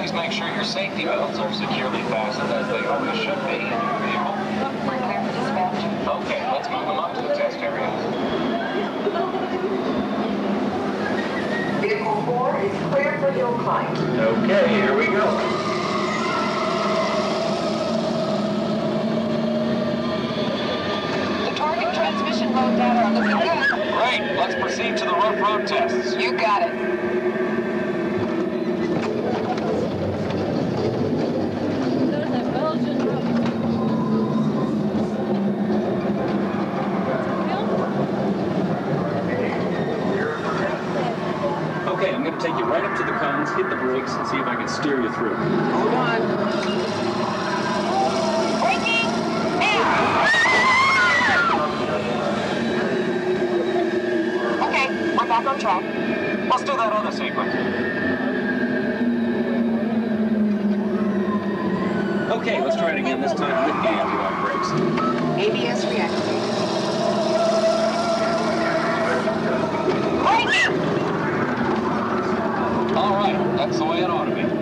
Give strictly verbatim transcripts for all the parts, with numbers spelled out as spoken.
Please make sure your safety belts are securely fastened as they always should be in your vehicle. We're clear for dispatch. Okay, let's move them up to the test area. Vehicle four is clear for hill climb. Okay, here we go. The target transmission mode data are looking good. Great, let's proceed to the rough road tests. You got it. Okay, I'm going to take you right up to the cones, hit the brakes, and see if I can steer you through. Hold on. Braking! Now! Okay, we're back on track. Let's do that other sequence. Okay, let's try it again, this time with the anti-lock brakes. A B S reactivated. Braking! All right, that's the way it ought to be.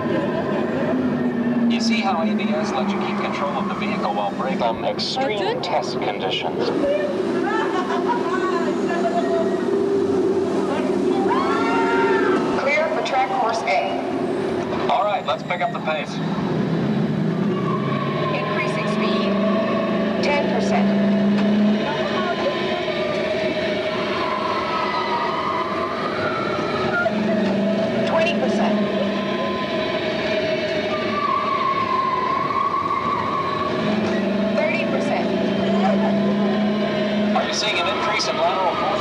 You see how A B S lets you keep control of the vehicle while braking on extreme test conditions. Clear for track course A. All right, let's pick up the pace. Increasing speed. ten percent. twenty percent. thirty percent. Are you seeing an increase in lateral force?